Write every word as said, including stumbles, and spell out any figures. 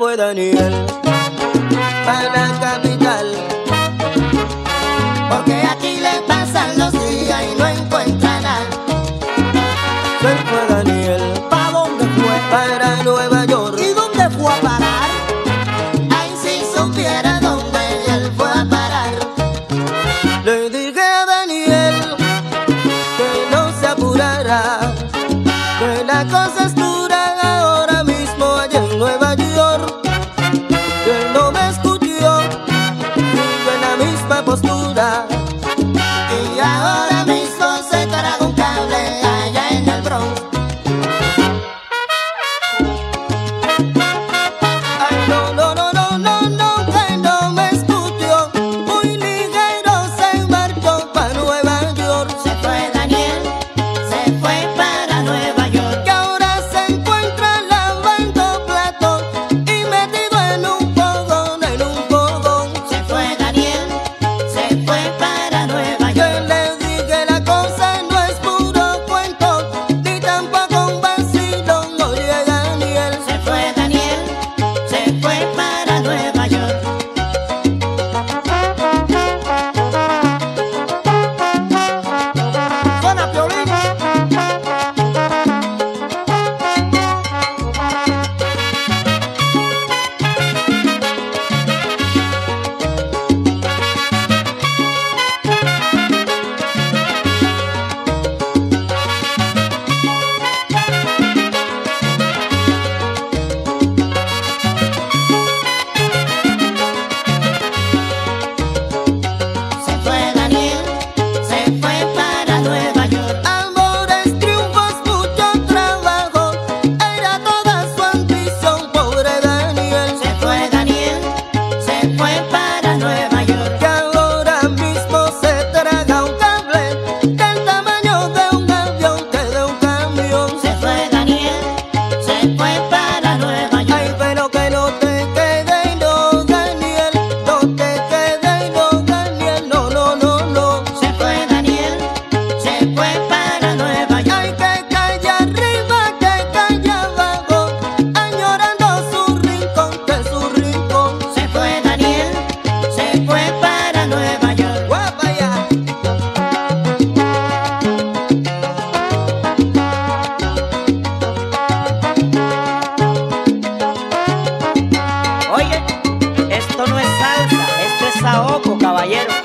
fue Daniel para la capital, porque aquí le pasan los días y no encuentra nada. se fue Daniel. ¿Pa' dónde fue? Para Nueva York. ¿Y dónde fue a parar? Ay, si supiera dónde él fue a parar. Le dije a Daniel que no se apurara, que la cosa es dura ahora mismo allá en Nueva York. Que él no me escuchó, sigo en la misma postura, Y ahora mismo se traga un cable allá en el Bronx. ay no, no, no, no, no, no, que no me escuchó, muy ligero se marchó para Nueva York. Se fue Daniel, se fue para Nueva York. Que ahora se encuentra lavando platos y metido en un fogón, en un fogón. Se fue Daniel, se fue para Nueva Yo York. le dije la cosa no es puro cuento, ni tampoco un vacilón. Oye Daniel, Se fue Daniel, se fue para Nueva York. Suena Piolín. Se fue Daniel, se fue para Nueva York. Amores, triunfos, mucho trabajo, era toda su ambición, pobre Daniel. Se fue Daniel, se fue para Nueva York. Que ahora mismo se traga un cable del tamaño de un avión, que de un camión. Se fue Daniel, se fue para Nueva Ay, York. pero que no te quede, no, Daniel, no te quede, no, Daniel, no, no, no, no. Se fue Daniel, se fue para Nueva York. Ay, que calle arriba, que calle abajo, añorando su rincón, que su rincón. Se fue Daniel, se fue para Nueva York. Guapa ya. Oye, esto no es salsa, esto es saoco, caballero.